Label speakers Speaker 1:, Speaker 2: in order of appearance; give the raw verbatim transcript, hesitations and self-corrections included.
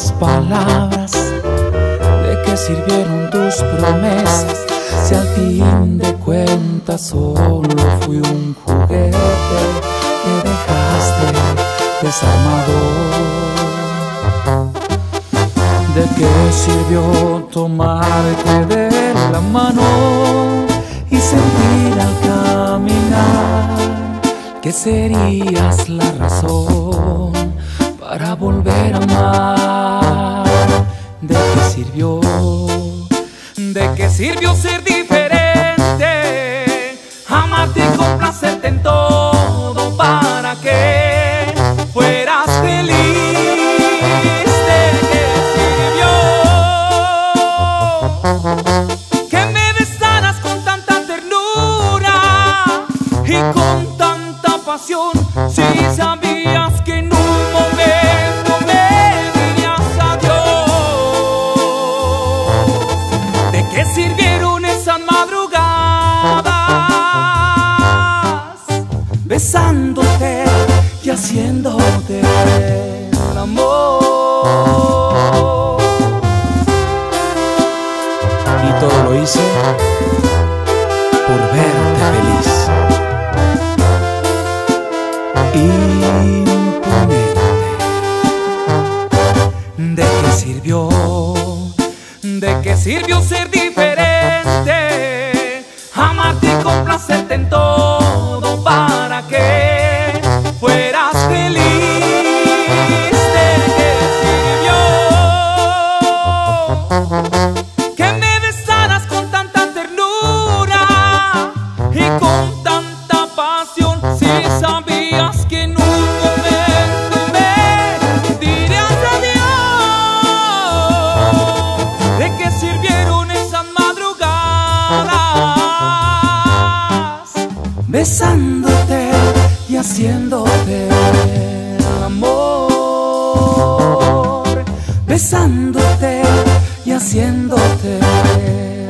Speaker 1: las palabras? ¿De qué sirvieron tus promesas si al fin de cuentas solo fui un juguete que dejaste desarmado? ¿De qué sirvió tomarte de la mano y sentir al caminar que serías la razón para volver a amar? ¿De qué sirvió? ¿De qué sirvió ser diferente? Amarte y complacerte en todo para que fueras feliz. ¿De qué sirvió que me besaras con tanta ternura y con tanta pasión si sabías que en un momento me dirías adiós? ¿De qué sirvieron esas madrugadas besándote y haciéndote el amor? Y todo lo hice por verte feliz, imponente. ¿De qué sirvió? ¿De qué sirvió ser diferente? Amarte y complacerte en todo para que fueras feliz. ¿De qué sirvió que me besaras con tanta ternura y con tanta pasión si sabías que en un momento me dirías adiós? ¿De qué sirvieron esas madrugadas besándote y haciéndote el amor? Besándote y haciéndote